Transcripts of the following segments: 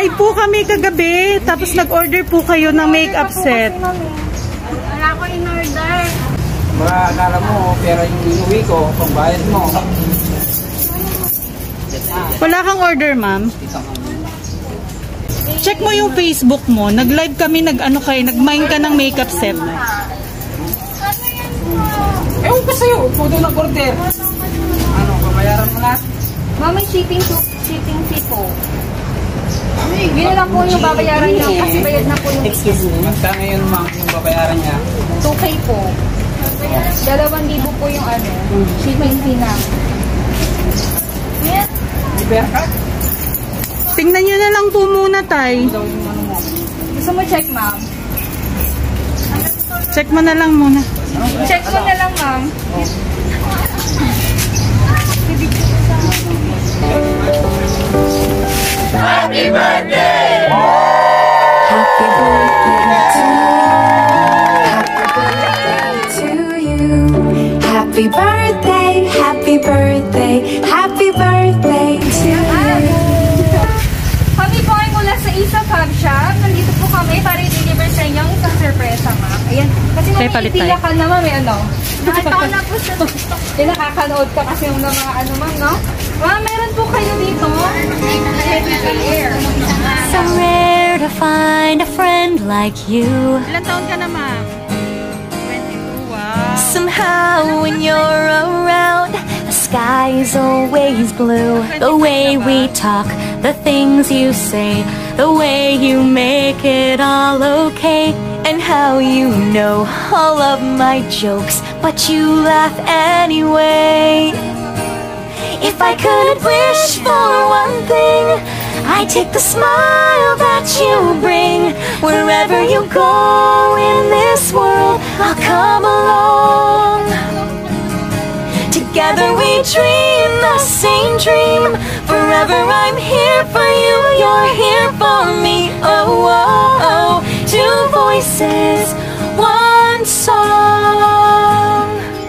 Nag-live po kami kagabi, tapos nag-order po kayo ng makeup set. Wala ko in-order. Baka akala mo, pera yung inuwi ko, pangbayad mo. Wala kang order, ma'am? Check mo yung Facebook mo. Nag-live kami, nag-mine ka ng makeup set. Ewan ka sa'yo, kung doon nag-order. Ano, babayaran mo na? Ma'am, may shipping fee po. Yun lang po yung babayaran niya kasi bayad na po yung Magkano yun, ma'am, yung babayaran niya? 2K po. 2,000 po yung shipping fee na. Yeah. Iber ka? Tingnan nyo na lang po muna, tay. Gusto mo check, ma'am? Check mo na lang muna. Check mo na lang, ma'am. Happy birthday! Happy birthday to you. Happy birthday, happy birthday, happy birthday to you. Kami po ay mula sa Isa Fab Shop. Nandito po kami para i-deliver sa inyo ang isang sorpresa, ma'am. Ayan. Kasi mamitiyak ka naman, may ano. Nakita ko na po sa nakakanood ka kasi yung mga ano, ma'am, no? Ma'am, meron po kayo dito. So rare to find a friend like you. Ilan taon ka na, ma'am? 22, wow. Somehow when you're around, the sky is always blue. The way we talk, the things you say, the way you make it all okay. And how you know all of my jokes, but you laugh anyway. If I could wish for one thing, I'd take the smile that you bring. Wherever you go in this world, I'll come along. Together we dream the same dream. Forever I'm here for you, you're here for me. Oh, oh, oh. Two voices, one song.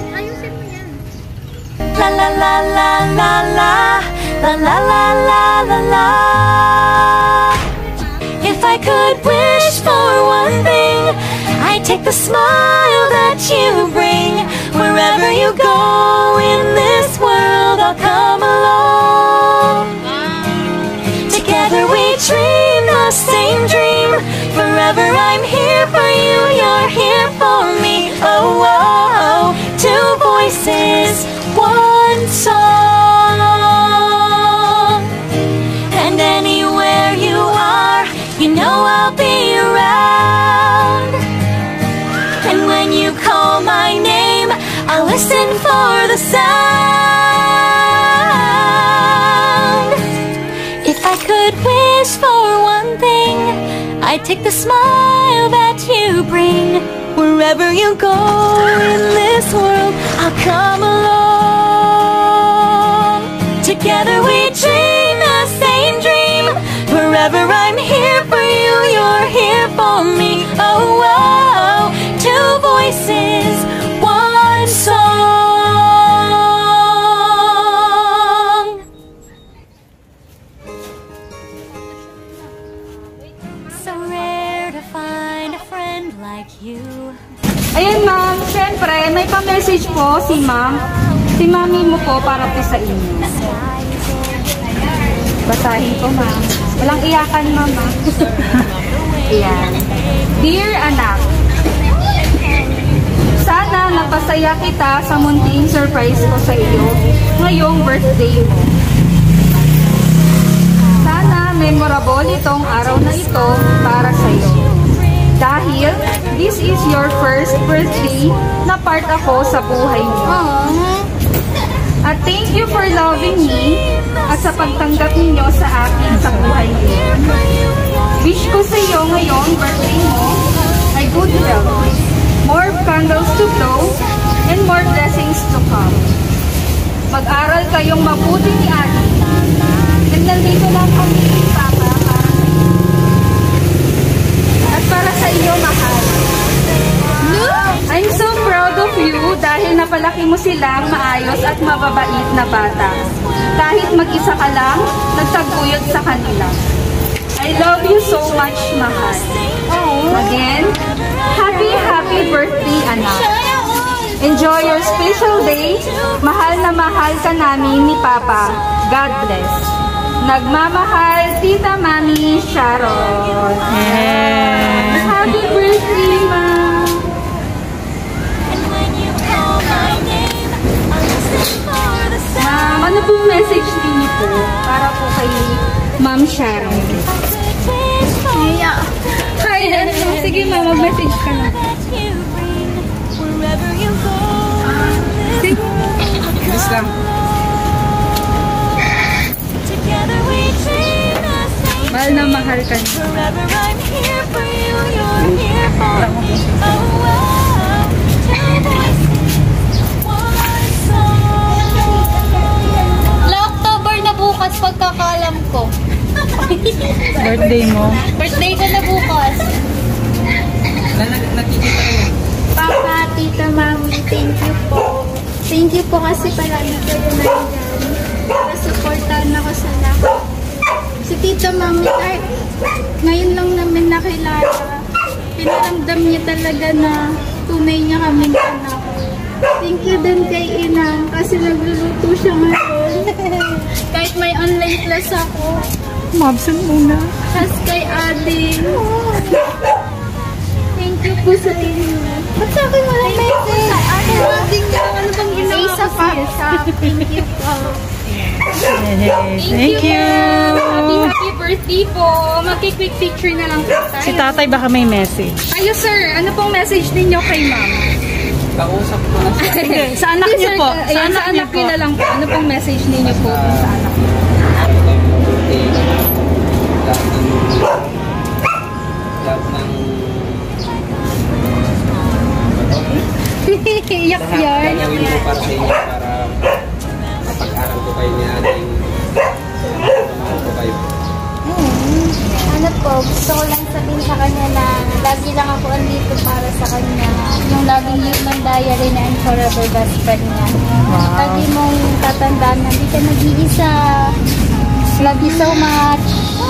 La la la la la la, la la la la la la. If I could wish for one thing, I'd take the smile that you bring. Wherever you go in this world, I'll come along. Together we dream the same dream. Forever I'm here for you, you're here for me. Oh, oh, oh. Two voices, one song. And anywhere you are, you know I'll be around. And when you call my name, I'll listen for the sound. If I could wish for one thing, I'd take the smile that you bring. Wherever you go in this world, I'll come along. Together we dream the same dream. Forever I'm here for you, you're here for me. Oh, oh, oh. Two voices, one song. So rare to find a friend like you. Ayan, ma'am. Siyempre, may pa-message po si ma'am. Si mami mo po para po sa inyo. Basahin ko, ma'am. Walang iyakan, mama. Ayan. Dear anak, sana napasaya kita sa munting surprise ko sa iyo ngayong birthday mo. Sana memorable itong araw na ito para sa iyo. Dahil this is your first birthday na part ako sa buhay mo. At thank you for loving me at sa pagtanggap ninyo sa akin sa buhay niyo. Wish ko sa iyo ngayong birthday mo ay good health, more candles to blow, and more blessings to come. Mag-aral kayong mabuti ni Ate. And nandito lang kami ni Papa para sa iyo. At para sa iyo, mahal. I'm so proud of you dahil napalaki mo silang maayos at mababait na bata. Kahit mag-isa ka lang, nagtaguyod sa kanila. I I love you so much, mahal. Again, happy birthday, anak. Enjoy your special day. Mahal na mahal ka namin ni Papa. God bless. Nagmamahal, Tita Mami Sharon. Happy birthday, Ma'am. Ma'am, ano pong message ninyo po para po kay Ma'am Sharon? Hi, sige ma'am, mag-message ka na. Sige. Bilis lang. Mahal na mahal ka na. October na bukas pagkakalam ko. Birthday mo. Birthday ko na bukas. Nakikita kayo. Papa, Tita, Mami, thank you po. Thank you po kasi palagi kayo nandyan. Nasuportahan ako sa lahat. Si Tita, Mami, ngayon lang namin nakilala. Pinaramdam niya talaga na tunay niya kaming anak. Thank you din kay Inang kasi nagluluto siya ngayon. Kahit may online class ako. Mabsent muna. Tapos kay Adi. Thank you po sa inyo. Ba't sa akin walang message? Ate, Adi nga. Ano bang ginawa ko sa Thank you po. Thank you. Happy birthday po. Magki-quick picture na lang po tayo. Si tatay baka may message. Ayo sir, ano pong message ninyo kay ma'am? Kausap ko na siya. Sige, sa anak niyo po. Sa Ayan, anak sa niyo anak po. niyo na lang po. Ano pong message ninyo po sa anak niyo? Iyak yan. Gagawin ko para sa inyo para mapag-aral ko kayo niya at mahal ko kayo. Ano po, gusto ko lang sabihin sa kanya na lagi lang ako andito para sa kanya. Yung laging human diary na and forever best friend niya. Lagi mong tatandaan na hindi ka nag-iisa. Love you so much.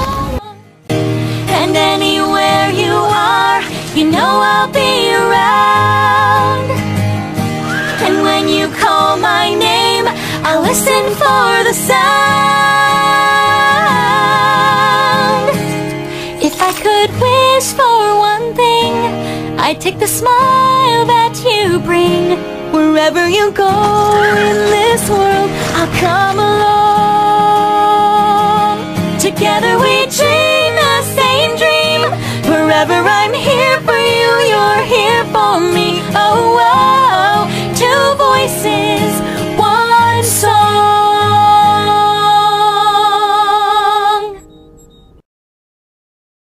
And anywhere you are, you know I'll be around. And when you call my name, I'll listen for the sound. If I could wish for one thing, I'd take the smile that you bring. Wherever you go in this world, I'll come